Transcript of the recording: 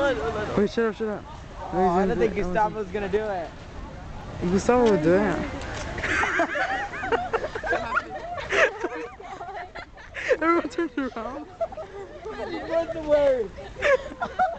Wait, shut up, shut up. Oh, I don't think Gustavo's gonna do it. Gustavo will do it. Everyone turns around. What's the word?